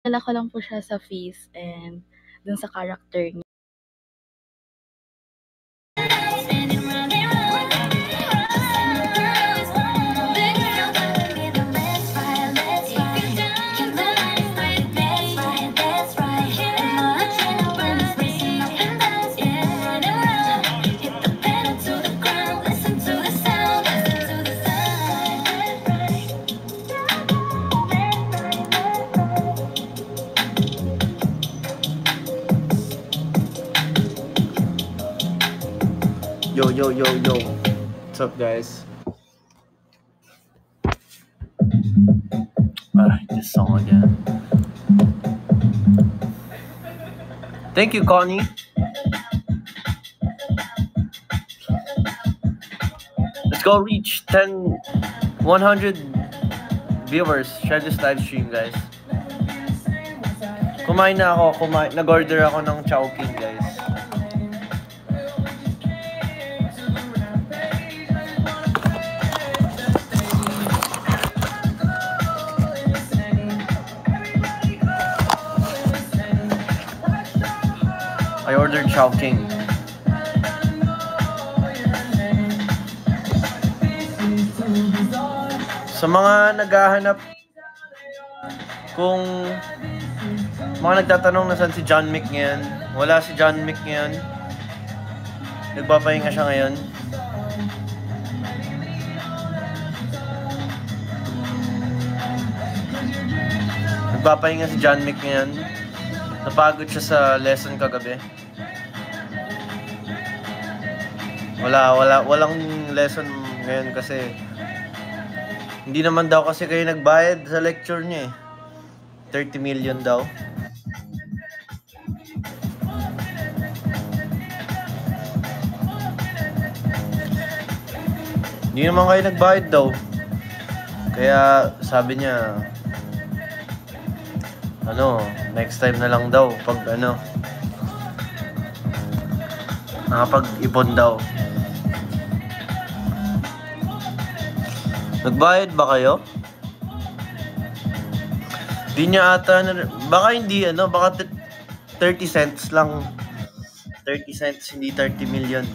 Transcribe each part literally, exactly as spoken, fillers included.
Kilala ko lang po siya sa face and dun sa character niya. Yo, yo, yo, yo. What's up, guys? Ah, this song again. Thank you, Connie. Let's go reach ten, one hundred viewers. Share this live stream, guys. Kumain na ako. Kumain. Nag-order ako ng Chowking, guys. I ordered Chowking. Sa mga naghahanap kung mga nagtatanong na saan si John Mick ngayon, wala si John Mick ngayon. Nagpapahinga siya ngayon. Nagpapahinga si John Mick ngayon. Napagod siya sa lesson kagabi. Wala, wala, walang lesson ngayon kasi hindi naman daw kasi kayo nagbayad sa lecture niya eh. thirty million daw. Hindi naman kayo nagbayad daw. Kaya sabi niya, ano, next time na lang daw pag ano, nakapag-ipon daw. Nagbayad ba kayo? Di niya ata, baka hindi ano, baka thirty cents lang. thirty cents, hindi thirty million.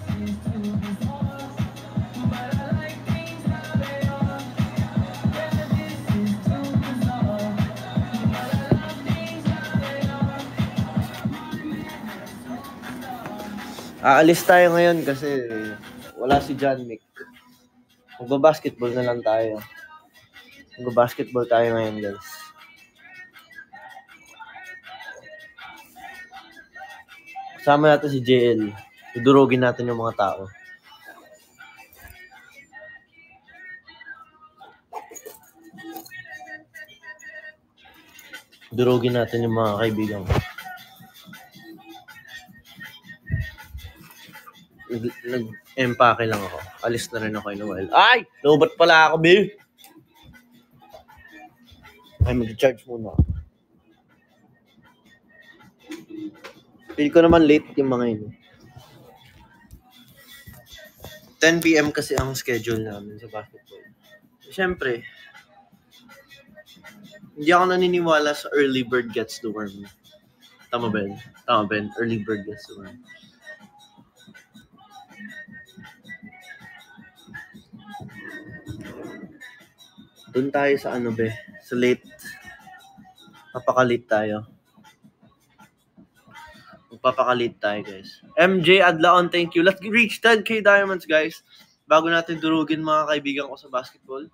Aalis tayo ngayon kasi wala si John Mick. Magbabasketball na lang tayo. Magbabasketball tayo ngayon, guys. Kasama natin si J L. Dudurugin natin yung mga tao. Durugin natin yung mga kaibigan ko. Nag-empake lang ako. Alis na rin ako in a while. Ay! Lobat pala ako, Bill! Ay, mag-charge muna ako. Feel ko naman late yung mga yun. ten p.m. kasi ang schedule namin sa basketball. Siyempre, hindi ako naniniwala sa early bird gets the worm. Tama ba yun? Tama ba yun? Early bird gets the worm. Doon tayo sa ano be? Sa late. Papakalit tayo. Magpapakalit tayo, guys. M J Adlaon, thank you. Let's reach ten K diamonds, guys. Bago natin durugin mga kaibigan ko sa basketball.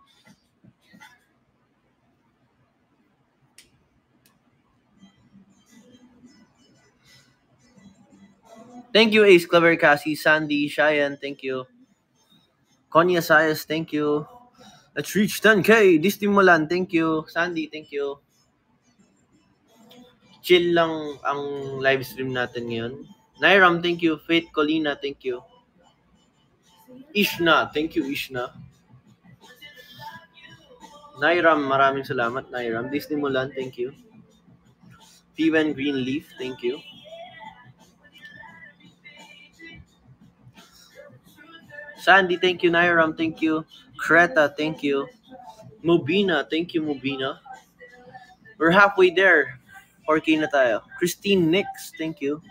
Thank you, Ace Clever Cassie, Sandy, Cheyenne, thank you. Konya Sayas, thank you. Let's reach ten K. Distimulan, thank you. Sandy, thank you. Chill lang ang live stream natin ngayon. Nairam, thank you. Faith Colina, thank you. Ishna, thank you, Ishna. Nairam, maraming salamat, Nairam. Distimulan, thank you. Steven Greenleaf, thank you. Sandy, thank you. Nairam, thank you. Kreta, thank you. Mubina, thank you, Mubina. We're halfway there. four K na tayo. Christine Nix, thank you.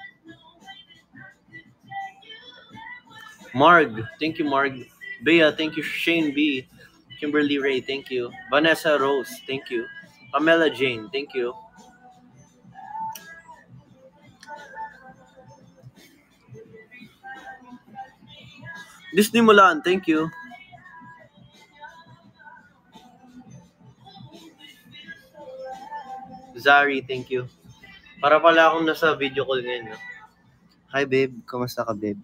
Marg, thank you, Marg. Bea, thank you. Shane B. Kimberly Ray, thank you. Vanessa Rose, thank you. Pamela Jane, thank you. Disney Mulan, thank you. Zari, thank you. Para pala akong nasa video call ngayon. No? Hi, babe. Kamusta ka, babe?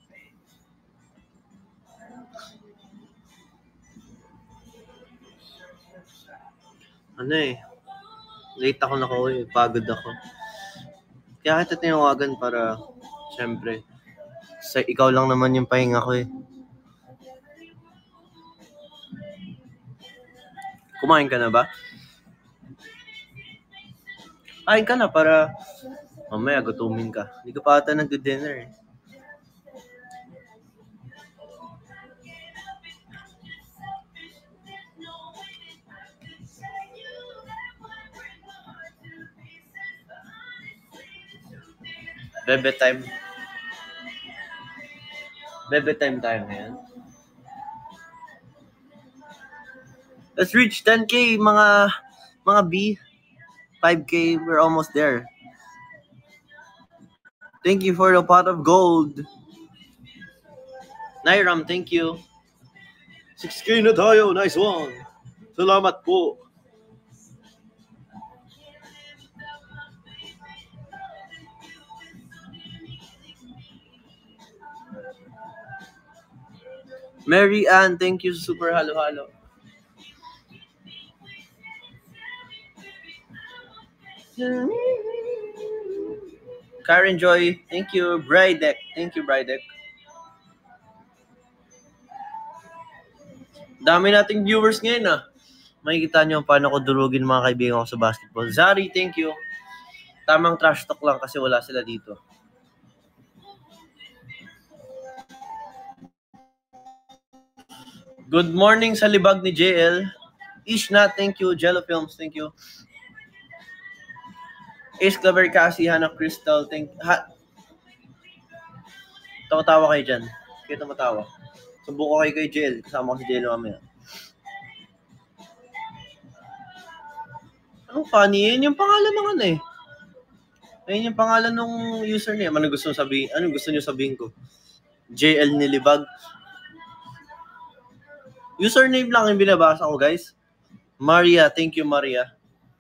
Ano eh. Late ako nakauwi. Pagod ako. Kaya kita tinawagan para, syempre, sa ikaw lang naman yung pahinga ko eh. Kumain ka na ba? Kain ka na para mamaya gutumin ka. Hindi ka pa ata nag-dinner eh. Bebe time. Bebe time tayo ngayon. Let's reach ten K mga mga B. five K, we're almost there. Thank you for the pot of gold. Nairam, thank you. six K na tayo, nice one. Salamat po. Mary Ann, thank you, super halo-halo. Karen Joy, thank you. Brydek, thank you, Brydek. Dami nating viewers ngayon ah. Makikita nyo paano ko durugin mga kaibigan ko sa basketball. Zari, thank you. Tamang trash talk lang kasi wala sila dito. Good morning sa libag ni J L. Ishna, thank you. Jello Films, thank you. Ace Clover Cassie, Hannah Crystal, thank you. Ha- Tumatawa kayo dyan. Kayo tumatawa. Subuko kayo kay J L. Kasama ko si J L mamaya. Anong funny? Yun yung pangalan ng ano eh. Ayun yung pangalan ng username. Ano gusto nyo sabihin? Ano gusto nyo sabihin ko? J L Nilibag. Username lang yung binabasa ko, guys. Maria, thank you, Maria.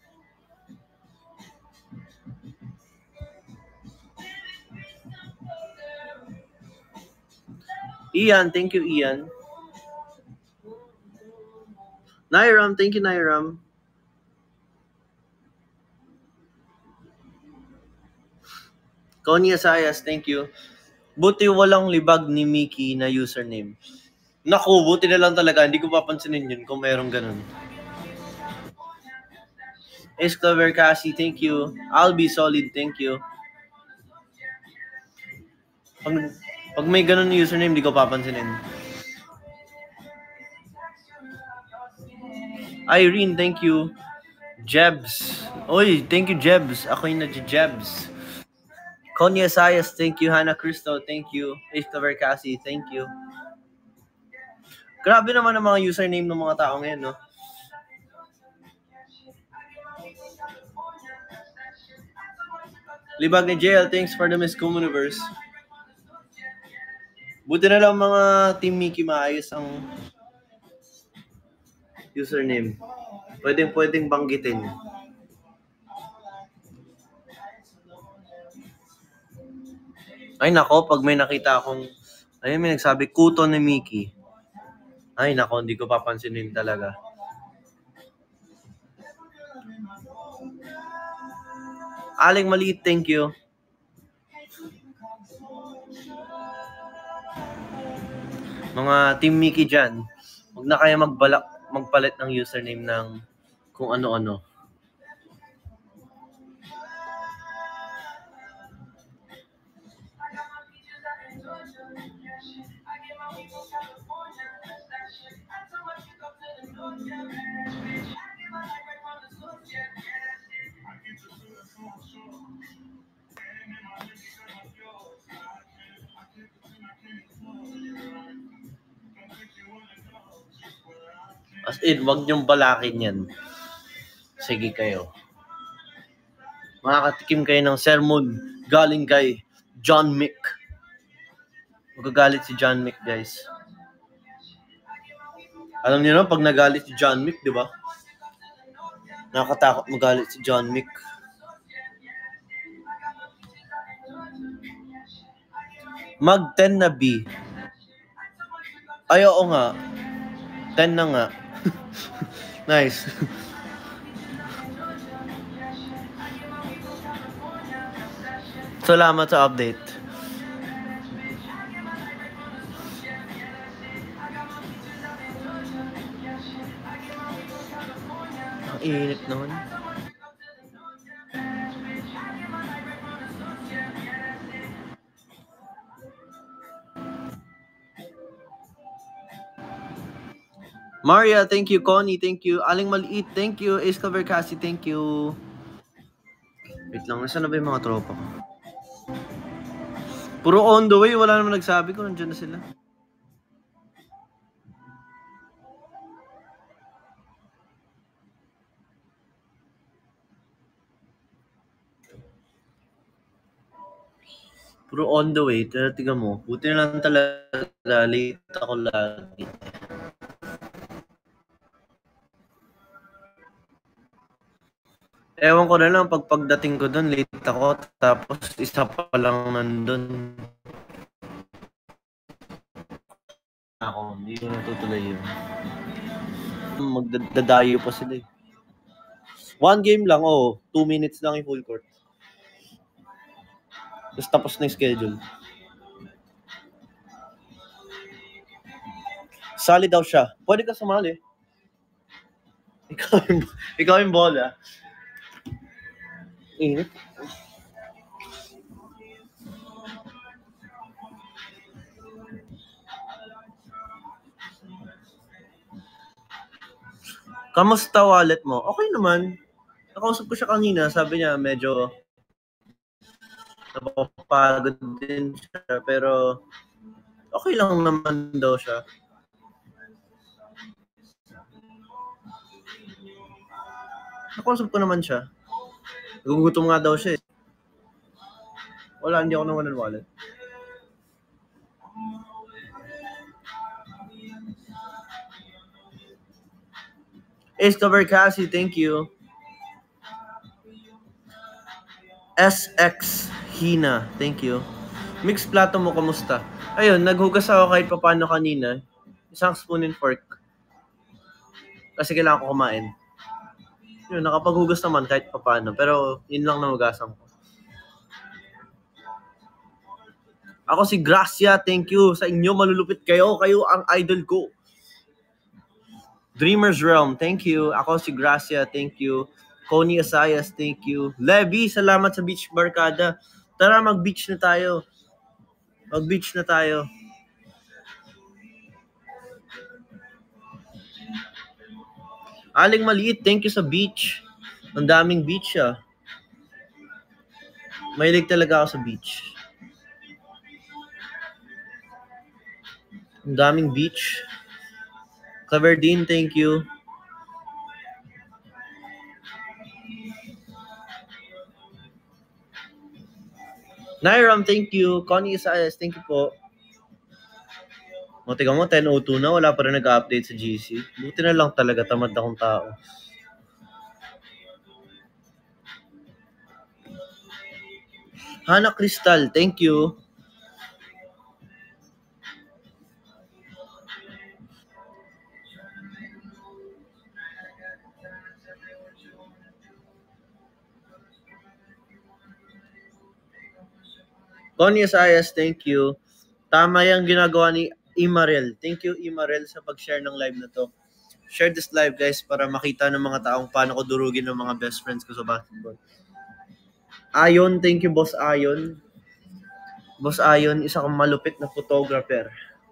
Ian, thank you, Ian. Nairam, thank you, Nairam. Konya Sayas, thank you. Buti walang libag ni Mickey na username. Naku, buti na lang talaga. Hindi ko papansinin yun kung mayroong ganun. Ace Clover Cassie, thank you. I'll be solid, thank you. Pag, pag may ganun na username, hindi ko papansinin. Irene, thank you. Jebs. Oy, thank you, Jebs. Ako yung na-Jebs. Konya Sayas, thank you. Hannah Crystal, thank you. Ace Clover Cassie, thank you. Grabe naman ang mga username ng mga tao ngayon, no? Libag ni J L, thanks for the Miss Communiverse. Buti na lang mga Team Mickey maayos ang username. Pwedeng pwedeng banggitin. Ay nako, pag may nakita akong, ay may nagsabi, kuto ni Mickey. Ay nako, hindi ko papansinin talaga. Aling Maliit, thank you. Mga Team Mickey dyan, huwag na kaya magbalak, magpalit ng username ng kung ano-ano. As in, wag niyong balakin yan. Sige kayo. Makakatikim kayo ng sermon galing kay John Mick. Magagalit si John Mick, guys. Alam niyo na, pag nagalit si John Mick, di ba? Nakakatakot magalit si John Mick. Mag ten na B. Ay, oo nga. ten na nga. Nice. Salamat sa update. Ang init naman. Maria, thank you. Connie, thank you. Aling Maliit, thank you. Ace Cavercasi, thank you. Wait lang, nasa na ba yung mga tropa ko? Puro on the way, wala naman nagsabi ko, nandiyan na sila. Puro on the way, tiga mo. Buti na lang talaga, late ako lagi. Ewan ko na lang, pag pagdating ko doon, late ako, tapos isa pa lang nandun. Ako, hindi ko natutuloy yun. Magdadayo pa sila eh. One game lang, oh. Two minutes lang yung full court. Tapos tapos na yung schedule. Sali daw siya. Pwede ka sumali. Ikaw yung, ikaw yung bola. Init. Kamusta wallet mo? Okay naman. Nakausap ko siya kanina. Sabi niya medyo napapagod din siya. Pero okay lang naman daw siya. Nakausap ko naman siya. Nagugutom nga daw siya eh. Wala, hindi ako naman ng wallet. Ace Cavercasi, thank you. S X Hina, thank you. Mix plato mo, kamusta? Ayun, naghugas ako kahit paano kanina. Isang spoon and fork. Kasi kailangan ko kumain. Yun, nakapaghugas naman kahit paano. Pero yun lang na magasan ko. Ako si Gracia, thank you. Sa inyo, malulupit kayo. Kayo ang idol ko. Dreamer's Realm, thank you. Ako si Gracia, thank you. Connie Asayas, thank you. Levy, salamat sa Beach Barkada. Tara, mag-beach na tayo. Mag-beach na tayo. Aling Maliit, thank you sa beach. Ang daming beach ah. Mahilig talaga ako sa beach. Ang daming beach. Claverdine, thank you. Nairam, thank you. Connie Isayas, thank you po. O, tiga mo, ten oh two na. Wala pa rin nag-update sa G C. Buti na lang talaga, tamad akong tao. Hana Crystal, thank you. Connie Isayas, thank you. Tama yung ginagawa ni Imarel. Thank you, Imarel, sa pag-share ng live na to. Share this live, guys, para makita ng mga taong paano ko durugin ng mga best friends ko sa basketball. Ayon, thank you, Boss Ayon. Boss Ayon, isa kang malupit na photographer.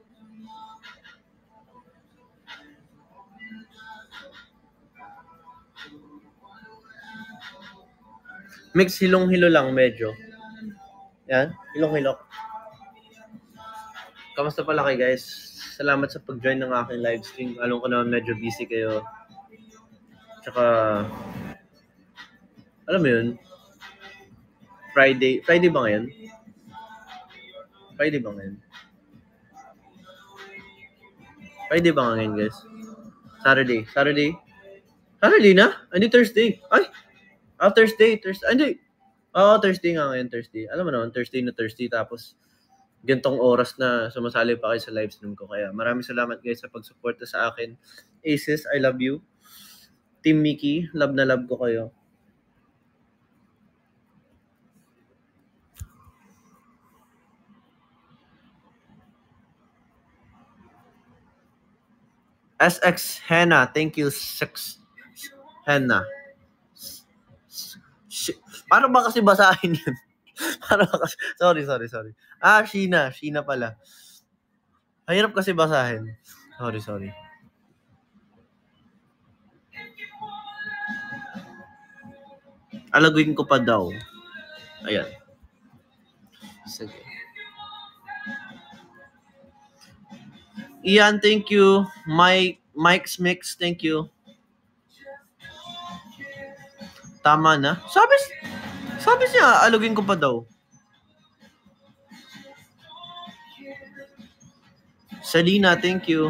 Mix hilong-hilo lang medyo. Yan, hilong-hilo. Kamusta pala kayo guys? Salamat sa pag-join ng aking live stream. Alam ko naman medyo busy kayo. Tsaka, alam mo yun, Friday. Friday ba ngayon? Friday ba ngayon? Friday ba ngayon guys? Saturday. Saturday? Saturday na? Hindi Thursday. Ay! Ah, Thursday. Thursday. Hindi. Oo, oh, Thursday nga ngayon. Thursday. Alam mo naman, Thursday na Thursday. Tapos, gantong oras na sumasali pa kayo sa live stream ko. Kaya maraming salamat guys sa pag-suporta sa akin. Aces, I love you. Team Mickey, love na love ko kayo. S X Henna, thank you. Six Henna. Sh- Paano ba kasi basahin yun? Paano ba kasi? Sorry, sorry, sorry. Ah, Sheena. Sheena pala. Mahirap kasi basahin. Sorry, sorry. Alaguin ko pa daw. Ayan. Sige. Ian, thank you. Mike, Mike's Mix, thank you. Tama na. Sabi, sabi niya, alugin ko pa daw. Selena, thank you.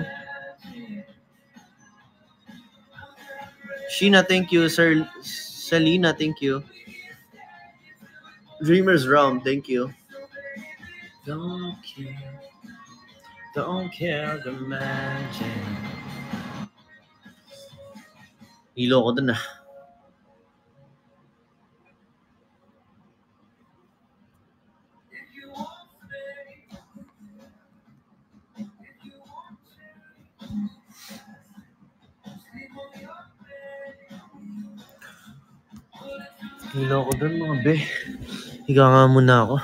Sheena, thank you. Sir Selena, thank you. Dreamer's Realm, thank you. Don't care. Don't care the magic. Hilo ko dun ah. Hilo ko dun mga be. Higa nga muna ako.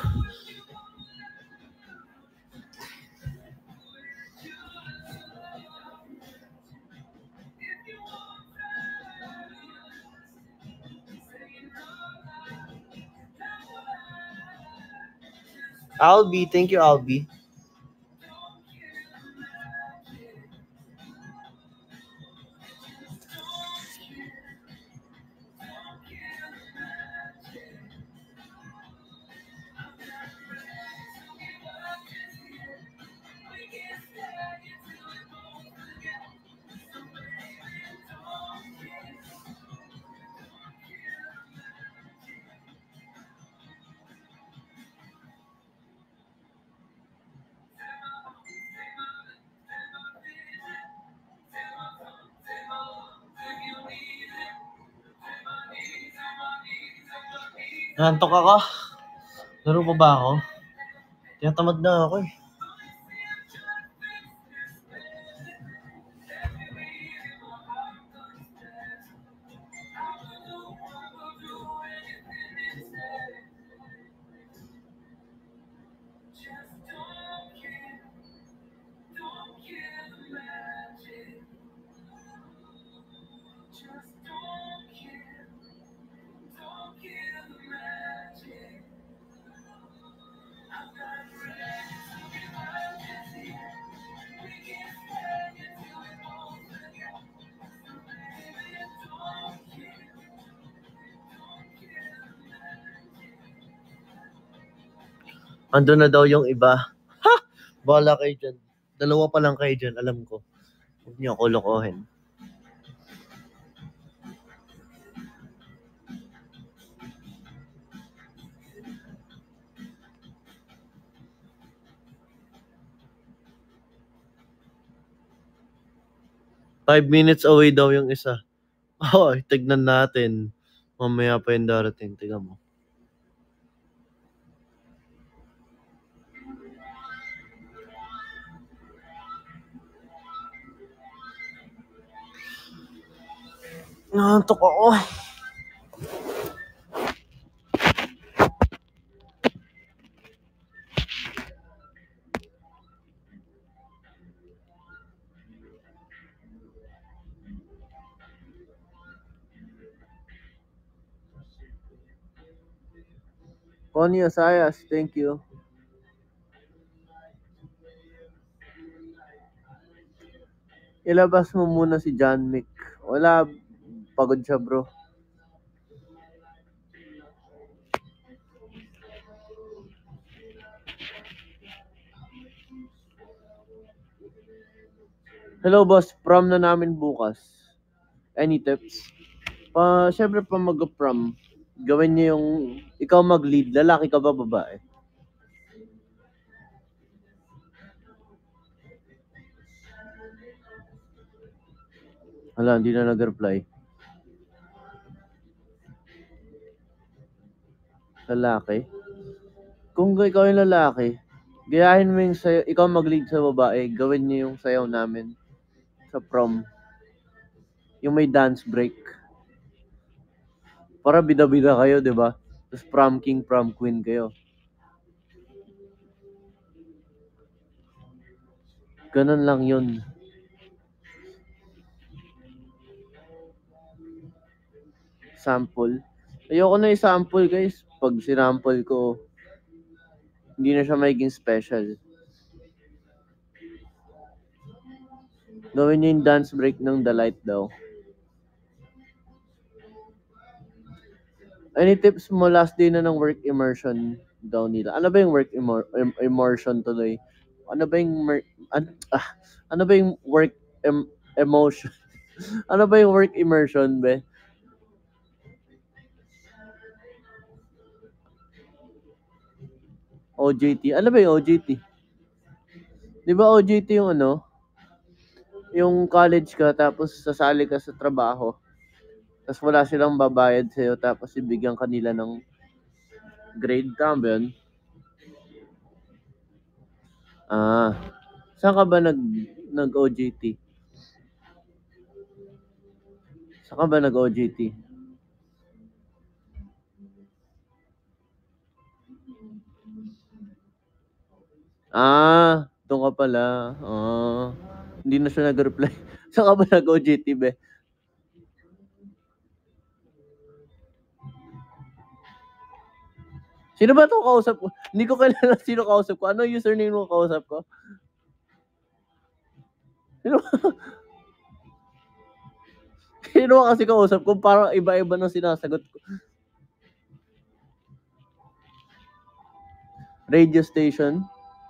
Albi, thank you Albi. Nantok ako. Laro pa ba ako? Tinatamad na ako eh. Ando na daw yung iba. Ha! Bala kayo dyan. Dalawa pa lang kayo dyan, alam ko. Huwag niyo ako lokohin. Five minutes away daw yung isa. Oh, tignan natin. Mamaya pa yung darating. Tignan mo. Nantok ako. Connie Asayas, thank you. Ilabas mo muna si John Mick. Wala, pagod siya bro. Hello boss, prom na namin bukas. Any tips? Pa, syempre pa mag-prom, gawin niyo yung, ikaw mag-lead, lalaki ka ba babae? Hala, hindi na nag-reply. Lalaki? Kung ikaw yung lalaki, gayahin mo yung sayo, ikaw mag-lead sa babae, gawin niyo yung sayaw namin sa prom. Yung may dance break. Para bida-bida kayo, di ba? Tapos prom king, prom queen kayo. Ganun lang yun. Sample. Ayoko na i-sample guys. Pag sinample ko, hindi na siya magiging special. Gawin niyo yung dance break ng The Light daw. Any tips mo last day na ng work immersion daw nila? Ano ba yung work immer- im- immersion tuloy? Ano ba yung mer- an- ah, ano ba yung work em- emotion? Ano ba yung work immersion, be? O J T. Ano ba yung O J T? Di ba O J T yung ano? Yung college ka tapos sasali ka sa trabaho. Tapos wala silang babayad sa'yo tapos ibigyan kanila ng grade. Tama ba yun? Ah. Saan ka ba nag, nag-O J T? Saan ka ba nag-O J T? Ah, doon ka pala. Ah, hindi na siya nag-reply. Saan ka ba nag-O J T, be? Sino ba itong kausap ko? Hindi ko kilala sino kausap ko. Ano username mo kausap ko? Sino ba? Sino ba kasi kausap ko? Parang iba-iba ng sinasagot ko. Radio station?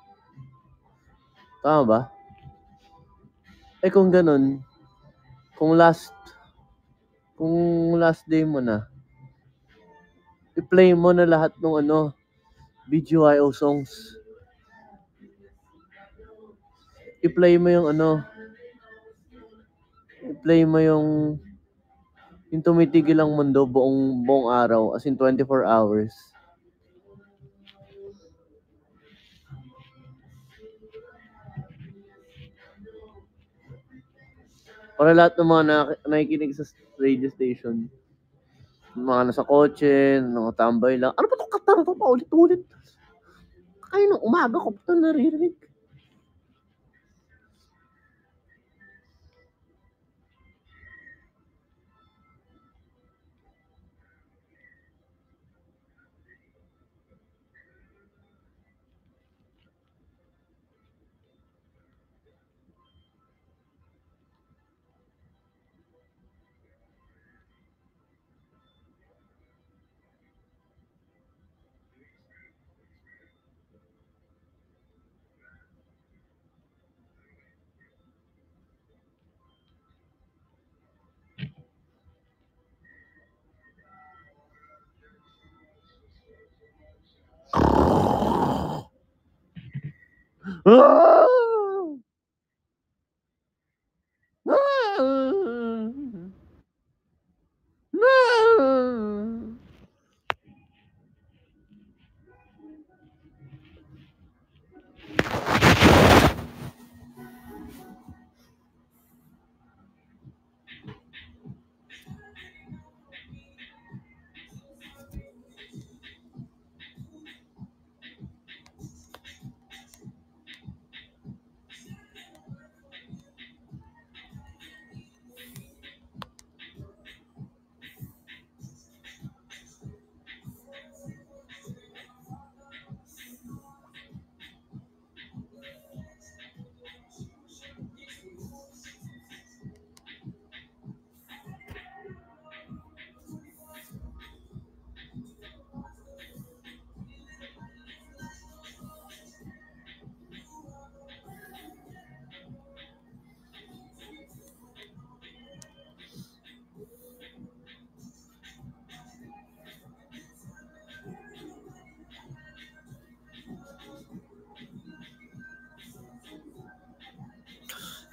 Tama ba? Eh kung ganun, kung last, kung last day mo na, i-play mo na lahat ng ano, B G Y O songs. I-play mo yung ano, i-play mo yung yung tumitigil ang mundo buong buong araw, as in twenty-four hours. Para lahat ng mga na, nakikinig sa radio station, mga nasa kotse, nakatambay lang. Ano ba itong kataro to pa ulit-ulit? Kaya nung umaga ko pa ito naririnig. Ah! Ah! Ah!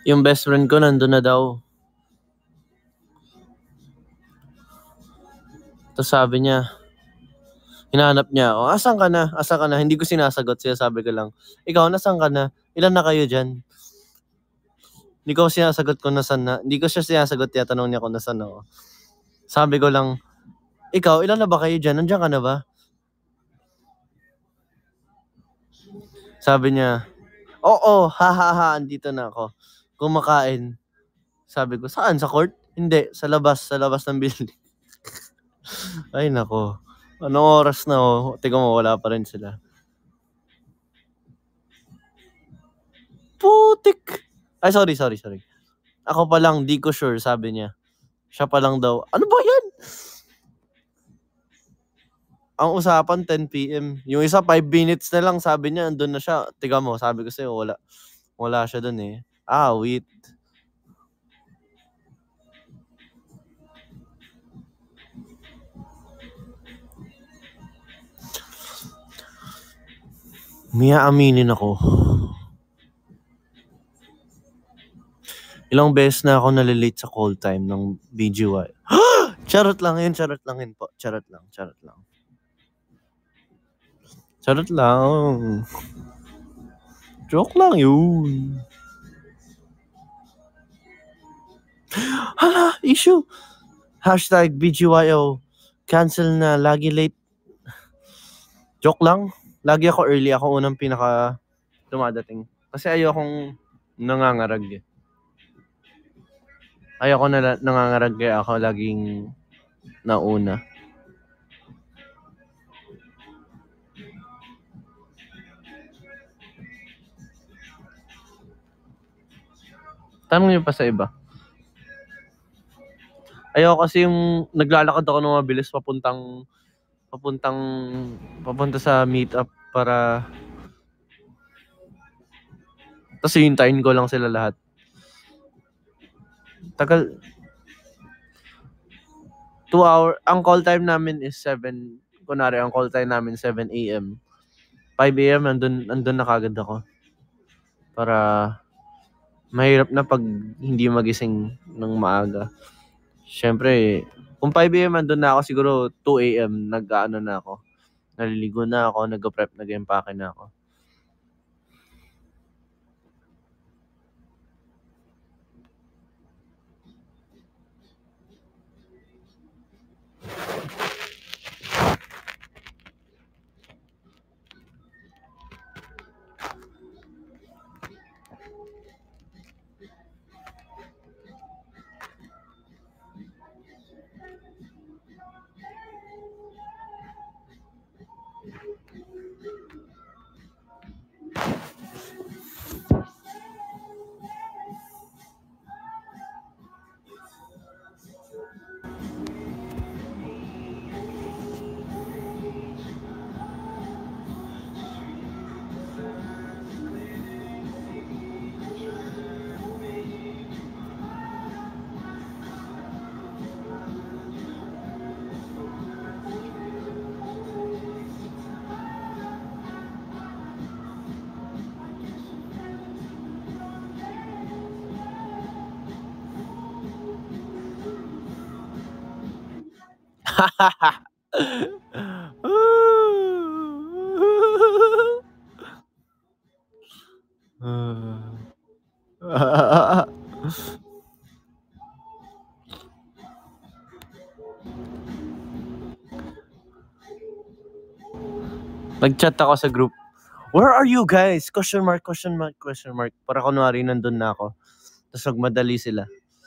Yung best friend ko nandun na daw. Tapos sabi niya, hinahanap niya, oh, asan ka na? Asan ka na? Hindi ko sinasagot siya, sabi ko lang, ikaw, nasan ka na? Ilan na kayo dyan? Hindi ko sinasagot kung nasan na. Hindi ko siya sinasagot, ya, tanong niya kung nasan ako. Sabi ko lang, ikaw, ilan na ba kayo dyan? Nandiyan ka na ba? Sabi niya, oo, ha ha ha, andito na ako. Kumakain. Sabi ko, saan? Sa court? Hindi, sa labas, sa labas ng building. Ay, nako. Anong oras na, oh? Tingnan mo, wala pa rin sila. Putik! Ay, sorry, sorry, sorry. Ako pa lang, di ko sure, sabi niya. Siya pa lang daw. Ano ba yan? Ang usapan, ten p.m. Yung isa, five minutes na lang, sabi niya, andun na siya. Tingnan mo, sabi ko sa'yo, wala. Wala siya dun eh. Ah, wait. May aaminin ako. Ilang beses na ako nalilate sa call time ng B G Y. Charot lang yun, charot lang yun po. Charot lang, charot lang. Charot lang. Joke lang yun. Hala, issue. Hashtag B G Y O. Cancel na, lagi late. Joke lang. Lagi ako early. Ako unang pinaka dumadating. Kasi ayokong nangangarag eh. Ayoko na nangangarag kaya ako laging nauna. Tanong niyo pa sa iba. Ayoko kasi yung naglalakad ako ng mabilis papuntang papuntang papunta sa meetup para tapos hintayin ko lang sila lahat. Tagal. Two hour. Ang call time namin is seven. Kunwari, ang call time namin seven a.m. five a.m. andun, andun na kagad ako. Para mahirap na pag hindi magising ng maaga. Siyempre, kung five a.m. andun na ako, siguro two a.m. nag-ano na ako. Naliligo na ako, nag-prep, nag-empake na ako. Nag-chat ako sa group. Where are you guys? Question mark, question mark, question mark. Para kunwari nandun na ako. Tapos magmadali sila.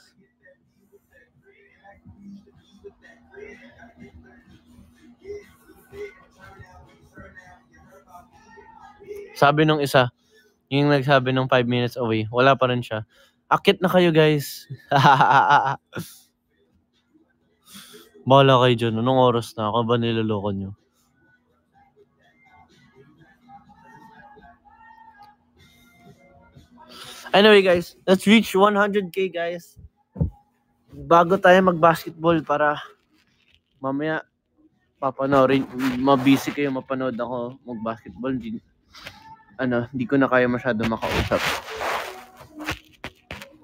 Sabi nung isa, yung nagsabi ng five minutes away, wala pa rin siya. Akit na kayo guys. Bahala kayo dyan. Anong oras na? Ako ba niloloko nyo? Anyway guys, let's reach one hundred k guys. Bago tayo mag-basketball para mamaya papanoorin, mabisi kayo mapanood ako mag-basketball. Hindi, ano, hindi ko na kaya masyado makausap.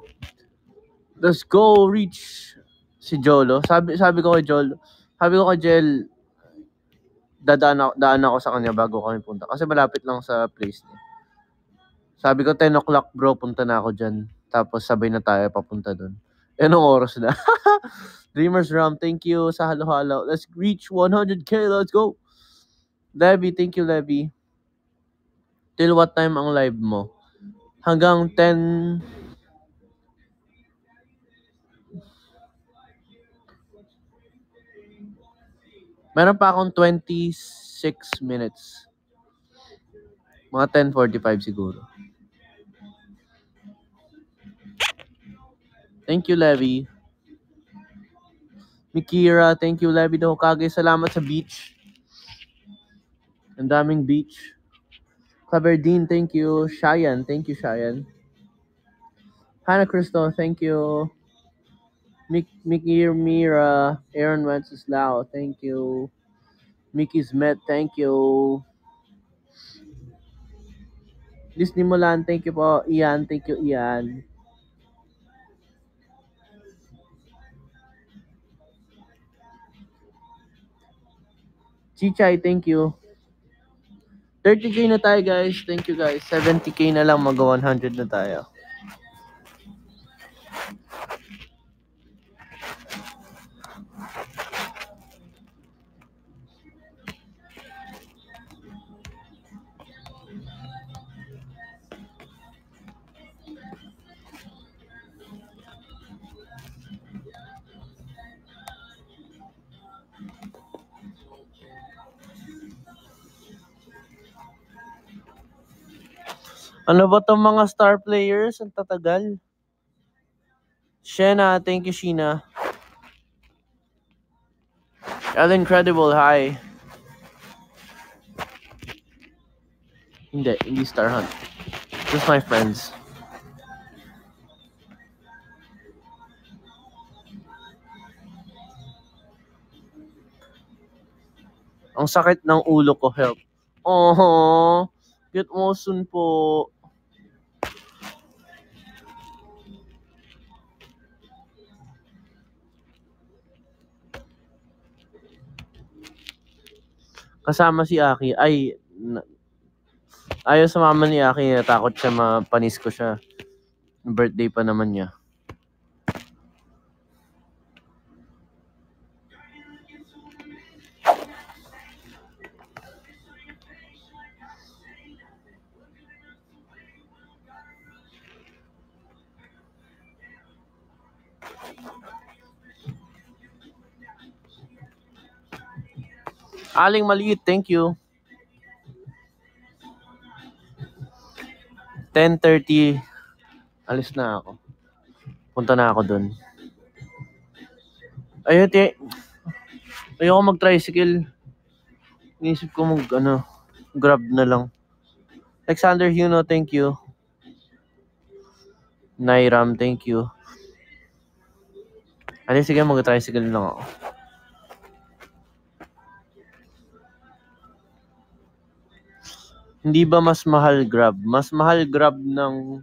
Let's go reach si Jolo. Sabi sabi ko kay Jolo, sabi ko kay Jel, dadaan ako, daan ako sa kanya bago kami punta. Kasi malapit lang sa place niya. Sabi ko, ten o'clock bro, punta na ako dyan. Tapos sabay na tayo papunta dun. Eh, anong oras na? Dreamers Ram, thank you sa halo-halo. Let's reach one hundred K, let's go. Levy, thank you Levy. Till what time ang live mo? Hanggang ten... Meron pa akong twenty-six minutes. Mga ten forty-five siguro. Thank you, Levy. Mikira, thank you, Levy do Hokage. Salamat sa beach. Ang daming beach. Claverdine, thank you. Cheyenne, thank you, Cheyenne. Hannah Cristo, thank you. Mik Mikir Mira, Aaron Wenceslao, thank you. Mickey Smith, thank you. Disney Mulan, thank you po. Ian, thank you, Ian. Chichay, thank you. thirty K na tayo, guys. Thank you, guys. seventy K na lang, mag one hundred na tayo. Ano ba itong mga star players? Ang tatagal. Shena, thank you, Sheena. El Incredible, hi. Hindi, hindi Star Hunt. Just my friends. Ang sakit ng ulo ko, help. Oh, get mo soon po. Kasama si Aki. Ay, na, ayaw sa mama ni Aki. Natakot siya, mapanis ko siya. Birthday pa naman niya. Aling maliit, thank you. ten thirty, alis na ako. Punta na ako dun. Ayun, te. Ayoko mag-tricycle. Inisip ko mag, ano, grab na lang. Alexander Huno, thank you. Nairam, thank you. Ano, sige, mag-tricycle lang ako. Hindi ba mas mahal Grab? Mas mahal Grab ng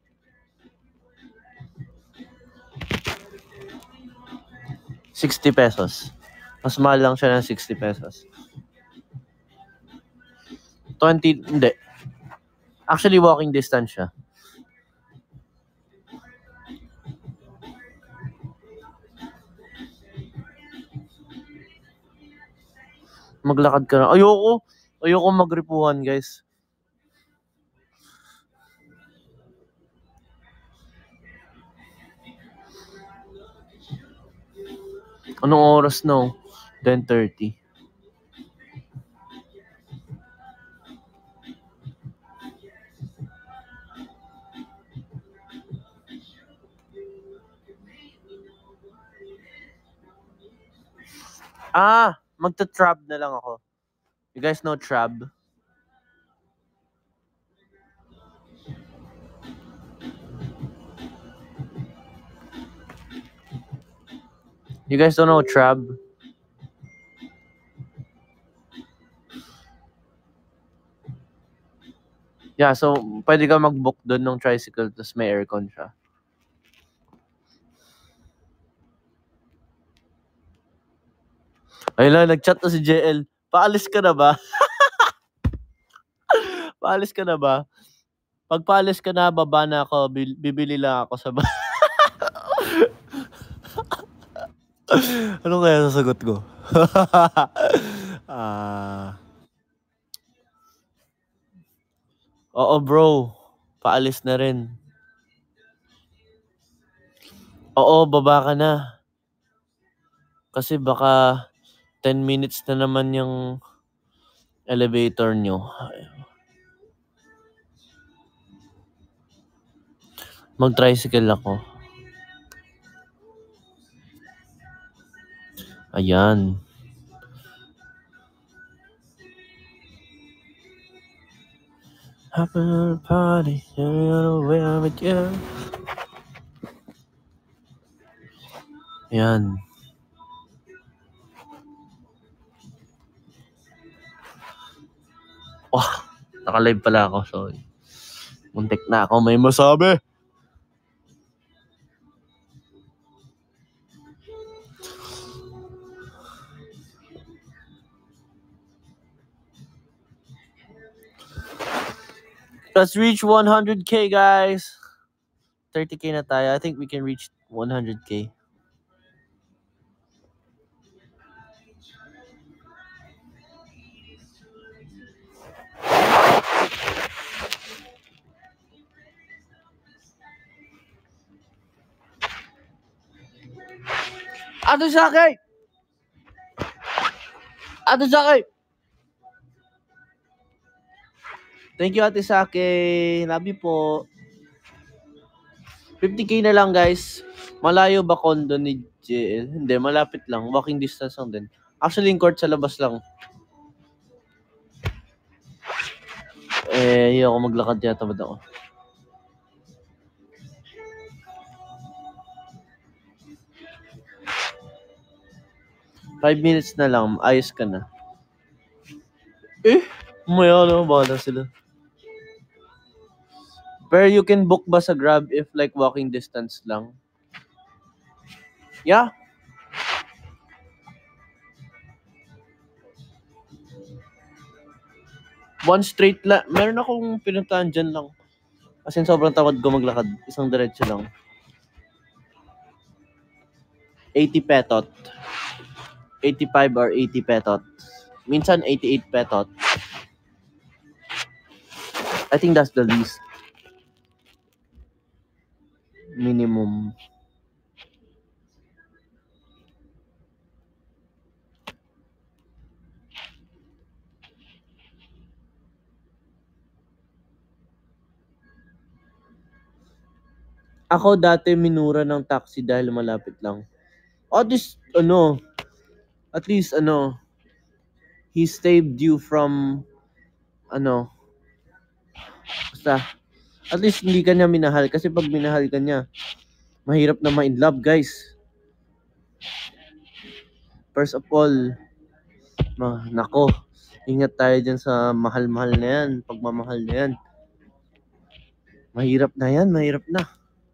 sixty pesos. Mas mahal lang siya ng sixty pesos. twenty, hindi. Actually, walking distance siya. Maglakad ka na. Ayoko. Ayoko magripuhan, guys. Anong oras na? ten thirty. Ah, magta-trab na lang ako. You guys know trab? You guys don't know trab? Yeah, so pwede ka mag-book doon ng tricycle tapos may aircon siya. Ayun lang, nag-chat na si J L. Paalis ka na ba? Paalis ka na ba? Pag paalis ka na, baba na ako. Bibili lang ako sa ba. Ano kaya sasagot ko? Ah... Oo bro, paalis na rin. Oo, baba ka na. Kasi baka ten minutes na naman yung elevator nyo. Mag-tricycle ako. Ayan. Happy party, where with you. Ayan. Oh, naka-live pala ako, sorry. Muntik na ako may masabi. Let's reach one hundred K, guys. thirty K na tayo. I think we can reach one hundred K. Ato sa akin! Ato sa akin! Thank you, Ate Sake. Love you po. fifty K na lang, guys. Malayo ba condo ni J L? Hindi, malapit lang. Walking distance lang din. Actually, yung court sa labas lang. Eh, hindi ako maglakad yata ba ako? Five minutes na lang. Ayos ka na. Eh? Umaya na. Bahala sila. Pero you can book ba sa Grab if like walking distance lang? Yeah. One straight lang. Meron akong pinuntahan dyan lang. Kasi sobrang tawad ko maglakad. Isang diretso lang. eighty petot. eighty-five or eighty petot. Minsan eighty-eight petot. I think that's the least. Minimum. Ako dati minura ng taxi dahil malapit lang. At least, ano, at least, ano, he saved you from, ano, basta, at least hindi ka niya minahal. Kasi pag minahal ka niya, mahirap na ma-in love, guys. First of all, ma, nako, ingat tayo dyan sa mahal-mahal na yan, pagmamahal na yan. Mahirap na yan, mahirap na.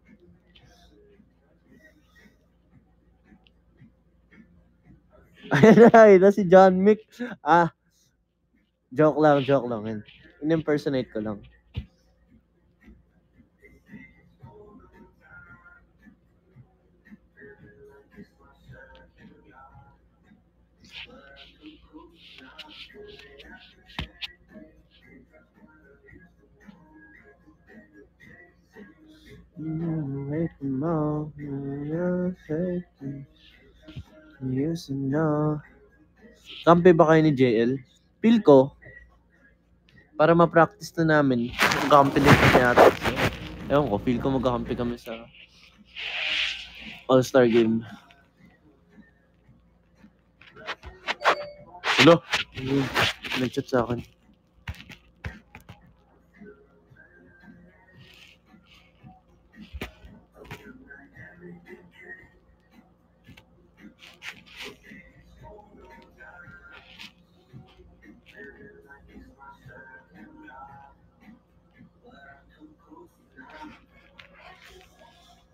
Ayan na, na si John Mick. Ah, joke lang, joke lang. In-impersonate ko lang. Kampi ba kayo ni J L? Feel ko, para ma-practice na namin, magkakampi din kami natin. Ewan ko, feel ko magkakampi kami sa All-Star Game. Hello? Nag-chat sa akin.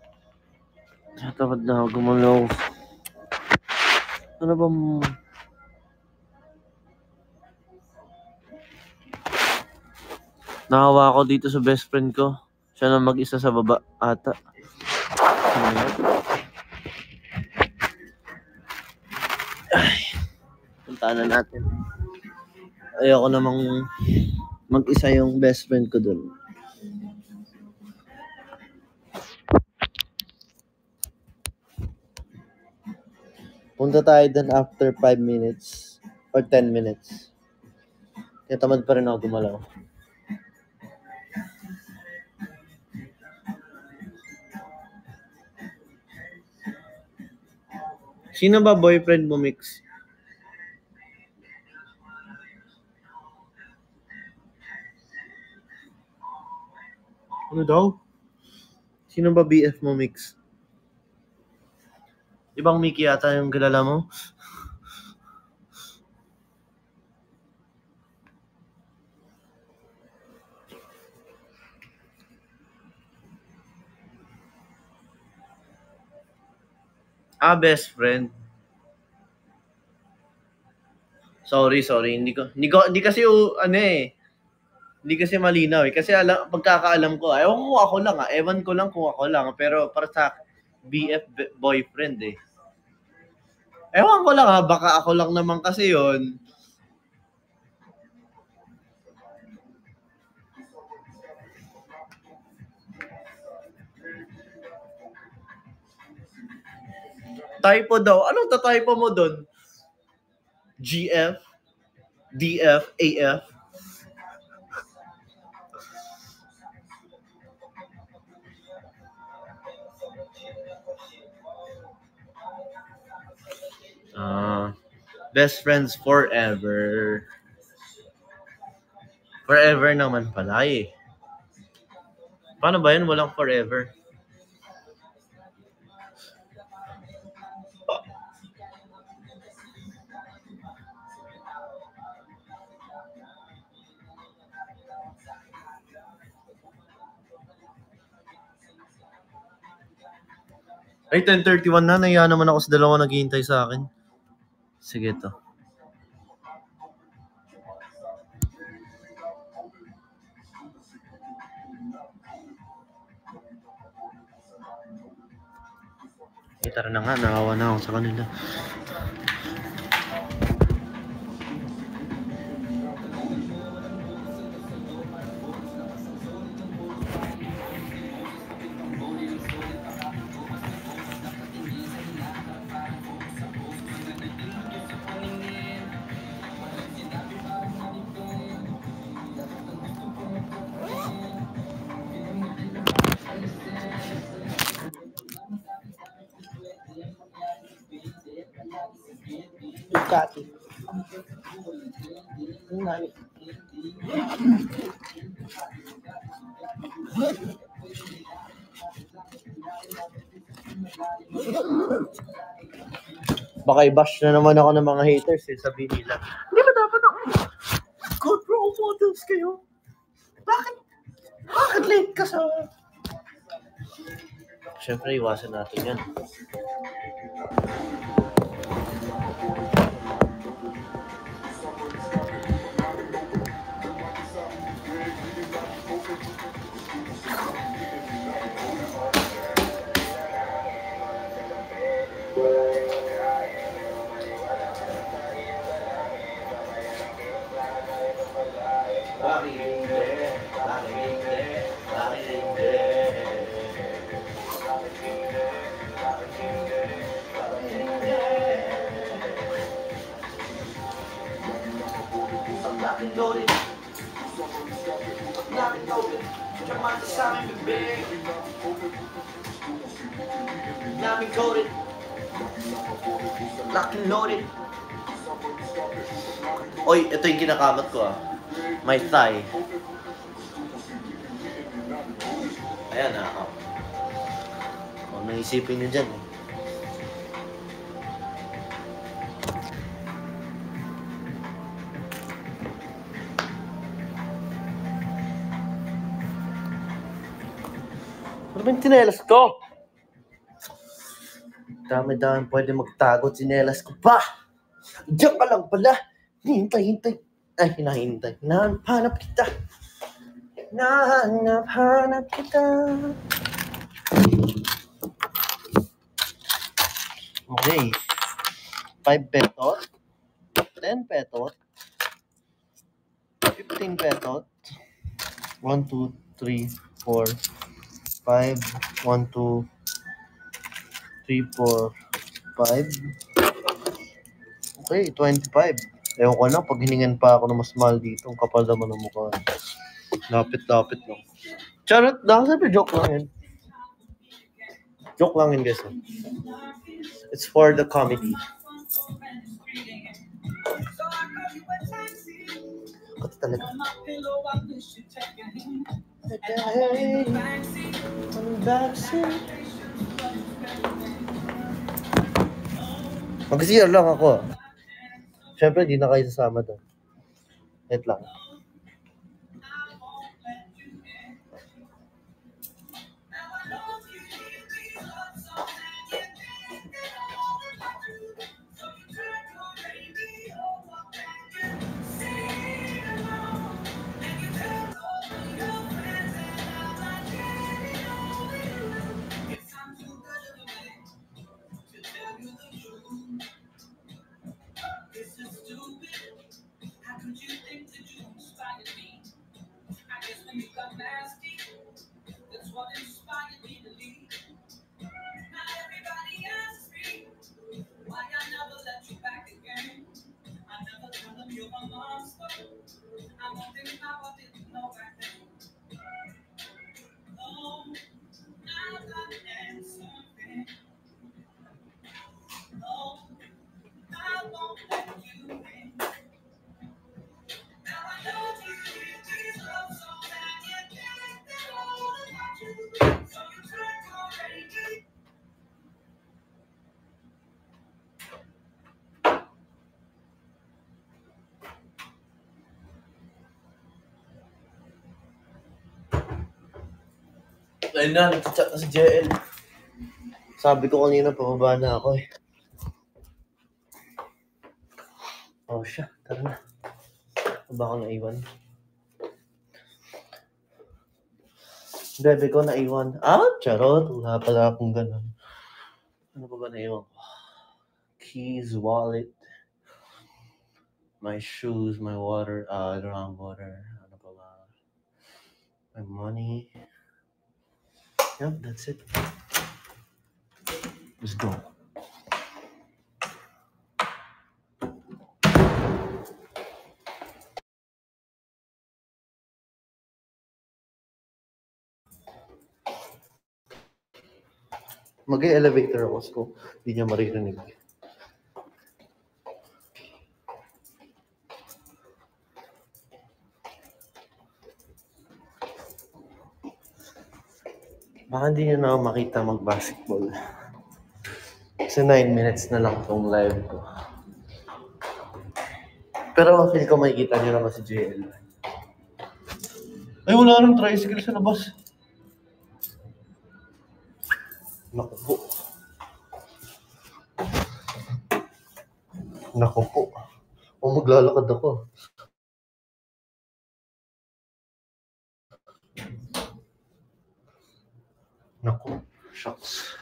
Tatawad na ako, gumalaw. Ano bang Nakawa ako dito sa best friend ko. Siya na mag-isa sa baba ata. Ay, puntaan na natin. Ayoko namang mag-isa yung best friend ko dun. Punta tayo dun after five minutes or ten minutes. Kaya tamad pa rin ako gumalaw. Sino ba boyfriend mo, Mix? Ano daw? Sino ba B F mo, Mix? Ibang Mickey yata yung kilala mo? Ah, best friend. Sorry, sorry. Hindi ko, hindi ko, hindi kasi, uh, ano eh. Hindi kasi malinaw eh. Kasi alam, pagkakaalam ko, ewan ko ako lang ah. Ewan ko lang kung ako lang. Pero para sa B F boyfriend eh. Ewan ko lang ah. Baka ako lang naman kasi yon. Typo daw. Anong ta-typo mo doon? G F? D F? A F? Uh, best friends forever. Forever naman pala eh. Paano ba yun? Walang forever. Ay, ten thirty-one na. Naiya naman ako sa dalawa naghihintay sa akin. Sige to. Eh, tara na nga. Nakawa na ako sa kanila. Ducati. Baka i-bash na naman ako ng mga haters eh, sabihin nila. Hindi ba dapat ako good role models kayo? Bakit? Bakit late ka sa... Siyempre, iwasan natin yan. Loaded. Lock and loaded. Come sa amin, bebe. Namin coded. Lock and loaded. Oy, ito yung kinakamot ko ah. My thigh. Ayan ah. Oh. Kung naisipin nyo dyan eh. Ano ba yung tsinelas ko? Dami-dami pwede magtago tsinelas ko pa. Diyan ka lang pala. Hintay, hintay. Ay, hinahintay. Hinahanap kita. Nahanap-hanap kita. Okay. five petot. ten petot. fifteen petot. one, two, three, four, five. one, two, three, four, five. Okay, twenty-five. Ewan ko lang, pag hiningan pa ako ng mas mahal dito, ang kapal naman ng mukha. Lapit-lapit lang. Charot lang, siyempre joke lang yun. Joke lang yun, guys. It's for the comedy. Ito talaga. Mag-C R lang ako. Siyempre, di na kayo sasama doon. Wait lang. Ayun na, nagchat na si J L. Sabi ko kanina, pababa na ako eh. Oh, siya. Tara na. Ba ako naiwan? Bebe ko naiwan. Ah, charot. Wala pala akong ganun. Ano ba ba naiwan ko? Keys, wallet, my shoes, my water. Ah, uh, I don't have water. Ano ba ba? My money. Yep, that's it. Let's go. Mag-elevator ako, so hindi niya maririnig. Baka hindi niyo na ako makita mag-basketball. Kasi nine minutes na lang itong live ko. Pero feel ko makikita niyo naman si J L. Ay, wala nang tricycle sa labas. Naku po. Naku po. O maglalakad ako. Naku. Shucks.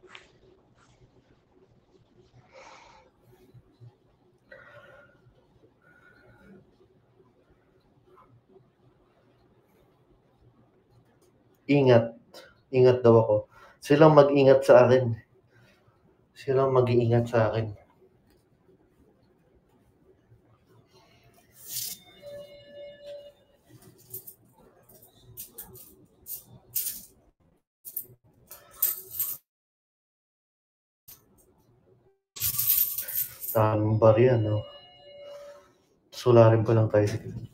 Ingat. Ingat daw ako. Silang mag-ingat sa akin. Silang mag-iingat sa akin. Tamang barya, no? Sularin pa lang tayo sa gilid.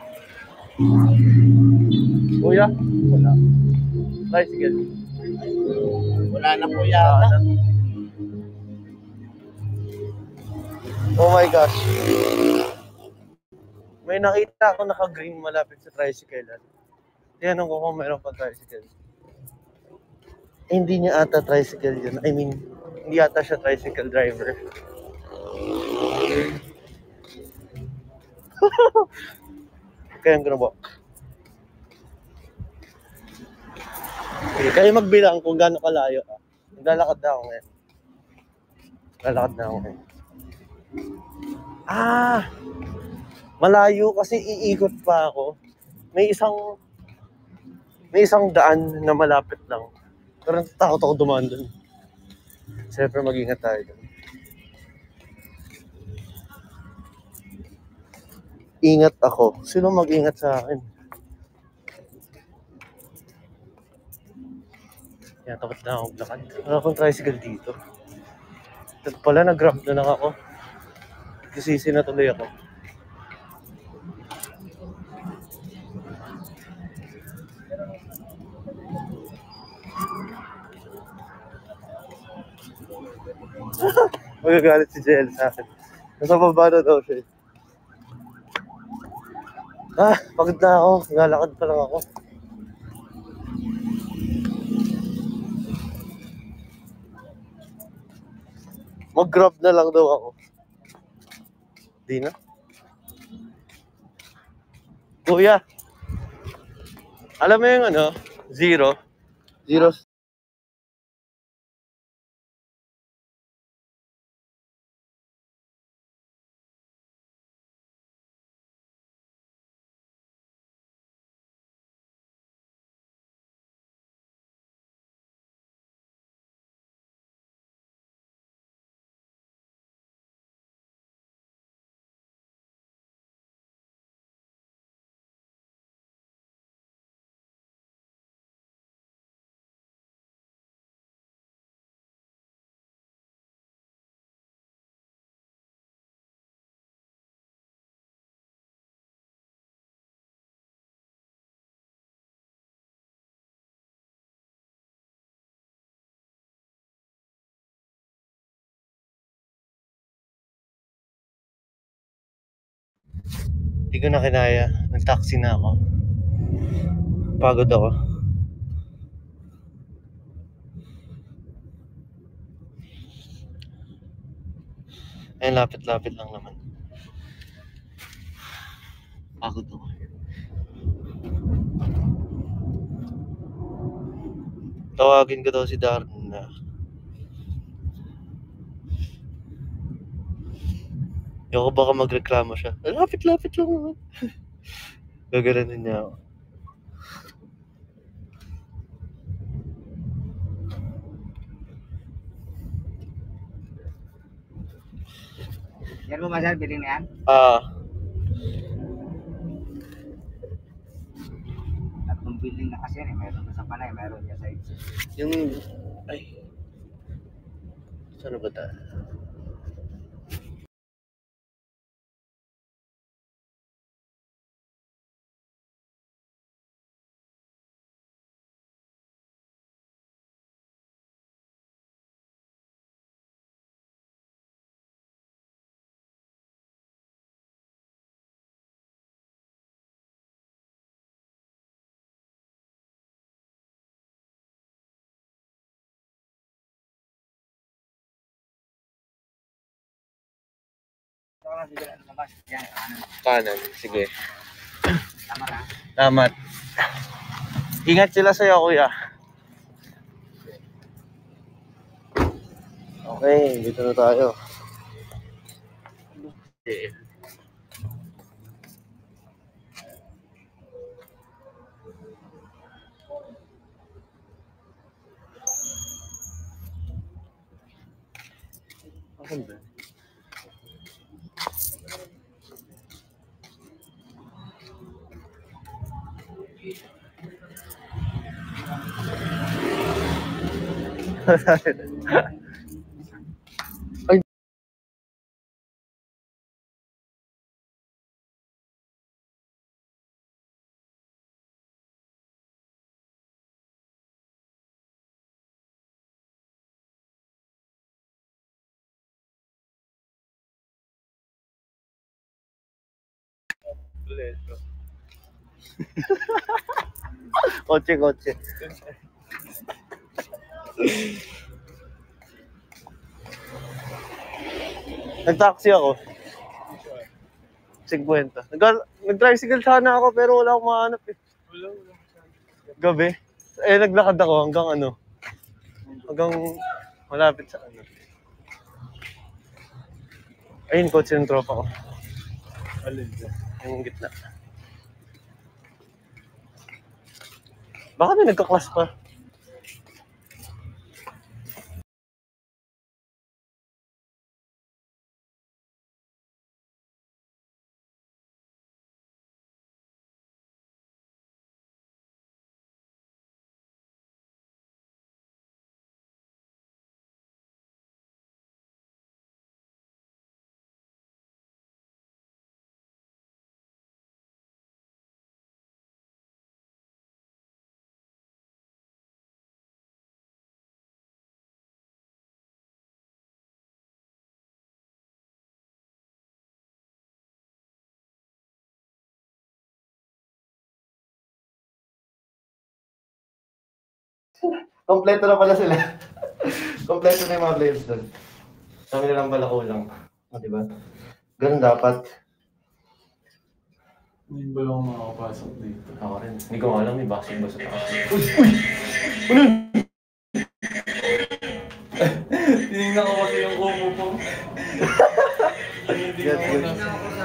Kuya, wala. Tricycle. Wala na po yata. Oh my gosh. May nakita ako naka-green malapit sa tricycle. Tiyanong ko kung meron pa tricycle. Eh, hindi niya ata tricycle yun. I mean, hindi ata siya tricycle driver. Kaya ang gonna walk. Okay, kayo magbilang kung gaano kalayo. Naglalakad na ako ngayon. Naglalakad na ako ngayon. Ah! Malayo kasi iikot pa ako. May isang may isang daan na malapit lang. Pero takot ako dumaan dun. Siyempre mag-ingat tayo dun. Ingat ako. Sino mag-ingat sa akin? Kaya takot na akong lakad. Wala akong tricycle dito. Ito pala, nag-grab na lang ako. Kisisi na tuloy ako. Magagalit si J L sa akin. Nasa baba na daw siya. Ah, pagod na ako. Ngalakad pa lang ako. Mag-grab na lang daw ako. Di na. Kuya, alam mo yung ano, zero? Zero. Hindi ko na kinaya. Nag-taxi na ako. Pagod ako. Ay, lapit-lapit lang naman. Pagod ako. Tawagin ko daw si Darren na. Yung baka magreklamo siya. Lapit-lapit lang naman. Gagalanin niya ako. Yan mo ba sir, bilhin na yan? Ah. Tatlong building na kasi yan eh. Meron na sa Panay, meron niya sa Itzy. Yung... Ay. Saan ba tayo? Kanan. Sige. Tama na. Salamat. Ingat sila sa'yo, kuya. Okay, dito na tayo. Okay. Asan ba? Boleto. Kotse, kotse. Nag-taxi ako. fifty. Nag- Nag-tricycle sana ako pero wala akong mahanap eh. Wala, wala. Gabi. Eh, naglakad ako hanggang ano. Hanggang malapit sa ano. Ayun, kotse ng tropa ko. Alin dyan? Yung gitna. Baka may nagka-class pa. Kompleto na pala sila. Kompleto na yung mga blades doon. Kami na lang pala kulang. O, diba? Ganun dapat. Hindi ba lang makakapasok dito? Ako rin. Hindi ko alam, may boxing ba sa taas. Uy! Uy! Ano? Tinignan ko kasi yung kumo ko. Tinignan ko na.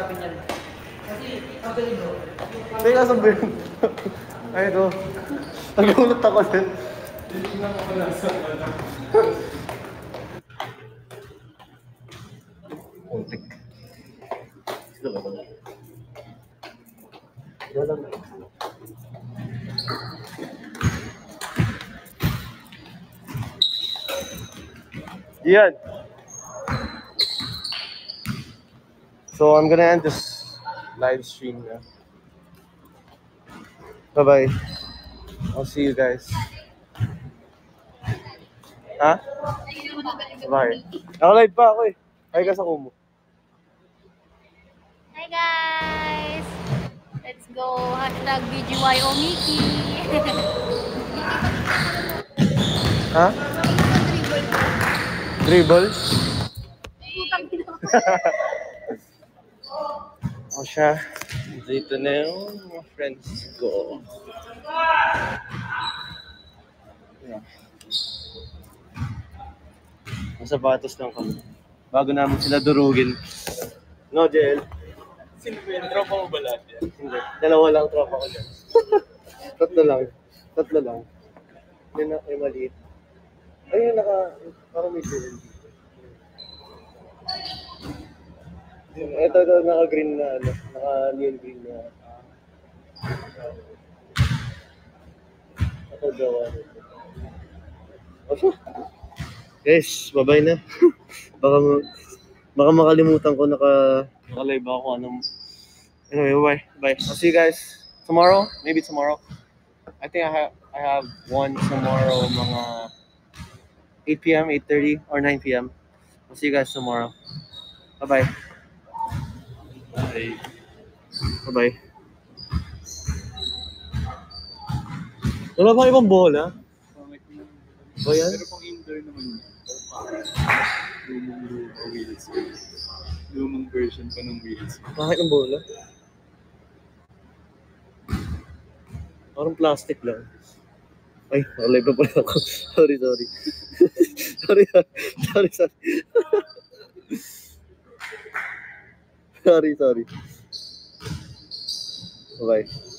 Teka, sabihin. Ay, ito. Nagulat ako din. Tinignan ko na sa ano. Untik. Sino ba ito? Wala na. Yan. So I'm gonna end this live stream now. Bye bye. I'll see you guys. Ha? Bye. Ako live pa ako eh. Ay ka sa Kumu. Hi guys! Let's go! Hashtag B G Y O Mickey! Ha? Dribble? O siya. Dito na yung mga friends ko. Yeah. Ang sapatos lang kami. Bago namin sila durugin. No, Jel? Sino ba yun? Tropa mo ba lahat yan? Hindi. Dalawa lang tropa ko dyan. Tatlo lang. Tatlo lang. Yun na, yung maliit. Ayun, naka, parang may Jel. Ito, ito, naka-green na, ano, naka-neon green na. Ako gawa nito. Okay. Guys, bye-bye na. baka, baka makalimutan ko naka, naka-live ako anong. Anyway, bye. Bye. I'll see you guys tomorrow. Maybe tomorrow. I think I have I have one tomorrow, mga eight p.m., eight thirty, or nine p.m. I'll see you guys tomorrow. Bye-bye. Ay, Bye-bye. Wala bang ibang bola? pangit mo. Ba yan? Pero pang indoor naman yun. Lumang luma wheels. Lumang version pa ng wheels. Bakit ang bola? Parang plastic lang. Ay, nakalive pa pala ako. sorry, sorry. sorry, sorry, sorry. sorry, sorry. Bye-bye.